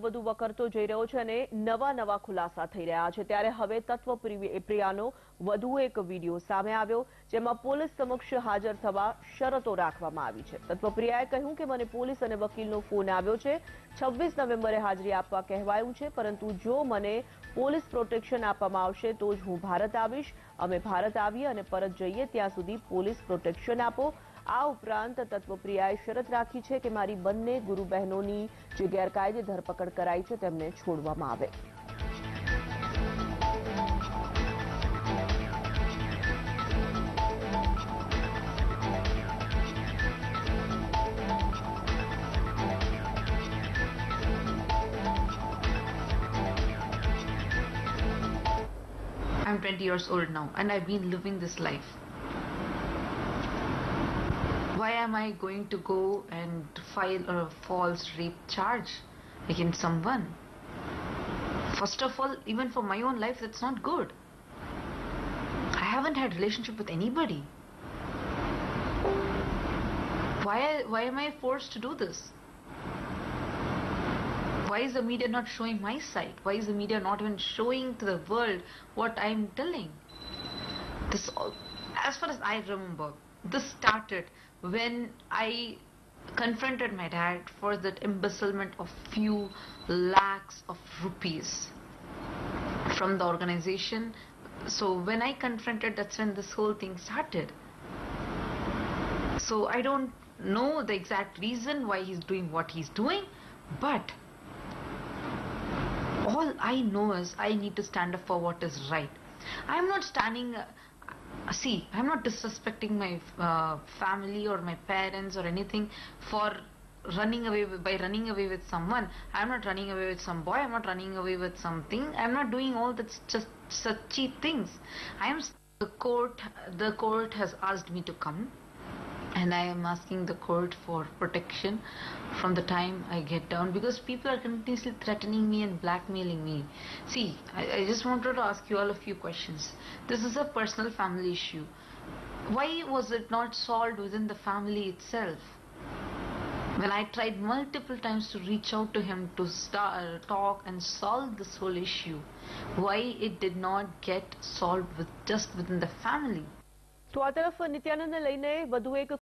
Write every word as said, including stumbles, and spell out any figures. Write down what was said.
વધુ વકરતો જઈ રહ્યો છે અને નવા નવા ખુલાસા થઈ રહ્યા છે ત્યારે હવે તત્વપ્રિયાનો વધુ એક વિડિયો સામે આવ્યો જેમાં પોલીસ સમક્ષ હાજર થવા શરતો રાખવામાં આવી છે। તત્વપ્રિયાએ કહ્યું કે મને પોલીસ અને વકીલનો ફોન આવ્યો છે, છવ્વીસ નવેમ્બરે હાજરી આપવા કહેવાયું છે, પરંતુ જો મને પોલીસ પ્રોટેક્શન આપવામાં આવશે તો જ હું ભારત આવીશ। અમે ભારત આવીએ અને પરત જઈએ ત્યાં સુધી પોલીસ પ્રોટેક્શન આપો। આ ઉપરાંત તત્વપ્રિયાએ શરત રાખી છે કે મારી બંને ગુરુ બહેનોની જે ગેરકાયદે ધરપકડ કરાઈ છે તેમને છોડવામાં આવે। I'm twenty years old now and I've been living this life. Why am I going to go and file a false rape charge against someone? First of all, even for my own life, that's not good. I haven't had relationship with anybody. Why, why am I forced to do this? Why is the media not showing my side? Why is the media not even showing to the world what I'm telling? This, as far as I remember, this started when I confronted my dad for that embezzlement of few lakhs of rupees from the organization. So when I confronted, that's when this whole thing started. So I don't know the exact reason why he's doing what he's doing, but all I know is I need to stand up for what is right. I'm not standing uh, see, I'm not disrespecting my uh, family or my parents or anything for running away with, by running away with someone. I'm not running away with some boy, I'm not running away with something, I'm not doing all that's just such cheap things. I am the court the court has asked me to come, and I am asking the court for protection from the time I get down, because people are continuously threatening me and blackmailing me. See, I, I just wanted to ask you all a few questions. This is a personal family issue. Why was it not solved within the family itself? When I tried multiple times to reach out to him to start, talk and solve this whole issue, why it did not get solved with just within the family? તો આ તરફ નિત્યાનંદને લઈને વધુ એક